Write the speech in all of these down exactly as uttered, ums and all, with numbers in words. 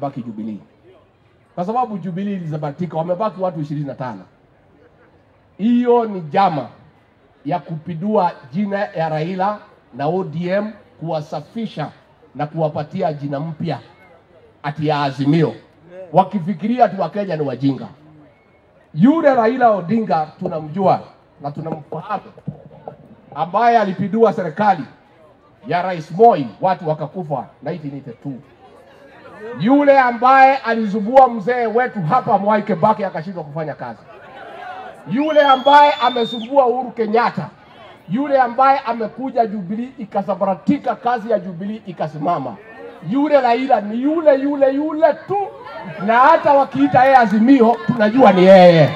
imebaki Jubilee. Kwa sababu Jubilee ilizabatika, wamebaki watu ishirini na tano. Hiyo ni jama ya kupindua jina ya Raila na O D M, kuwasafisha na kuwapatia jina mpya ati ya Azimio, wakifikiria ati Wakenya ni wajinga. Yule Raila Odinga tunamjua na tunamfahamu, ambaye alipindua serikali ya Rais Moi, watu wakakufa nineteen eighty-two. Yule ambaye alizubua mzee wetu hapa Mwai Kibaki akashindwa kufanya kazi. Yule ambaye amesumbua Uhuru Kenyatta. Yule ambaye amekuja Jubilee ikasabaratika, kazi ya Jubilee ikasimama. Yule Raila ni yule yule yule tu, na hata wakiita yeye Azimio tunajua ni yeye.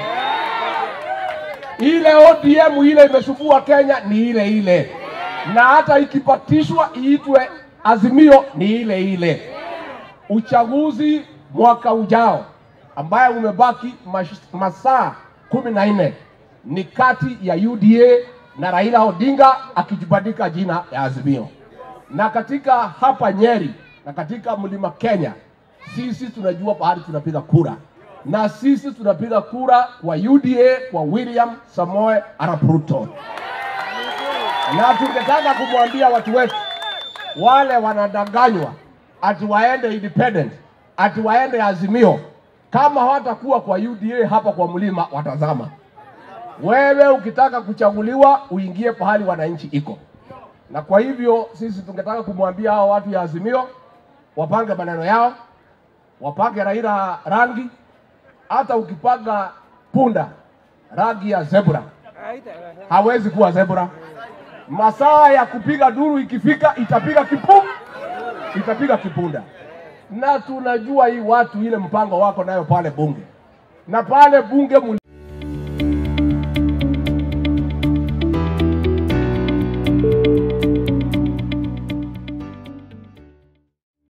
Ile O D M ile imesumbua Kenya ni ile ile, na hata ikipatishwa iitwe Azimio ni ile ile. Uchaguzi mwaka ujao ambaye umebaki masaa kumi na nne ni kati ya U D A na Raila Odinga akijibadika jina ya Azimio. Na katika hapa Nyeri na katika Mlima Kenya, sisi tunajua pahali tunapiga kura, na sisi tunapiga kura kwa U D A, kwa William Samoei Arap Ruto. Na tungetaka kumwambia watu wetu wale wanadanganywa ati waende independent, ati waende Azimio, kama hawatakuwa kwa U D A hapa kwa mlima watazama. Wewe ukitaka kuchaguliwa uingie pahali wananchi iko. Na kwa hivyo sisi tungetaka kumwambia hao watu ya Azimio wapange maneno yao, wapange Raila rangi. Hata ukipanga punda rangi ya zebra, hawezi kuwa zebra. Masaa ya kupiga duru ikifika itapiga kipu, itapiga kipunda. Na tunajua hii watu ile mpango wako nayo pale bunge. Na pale bunge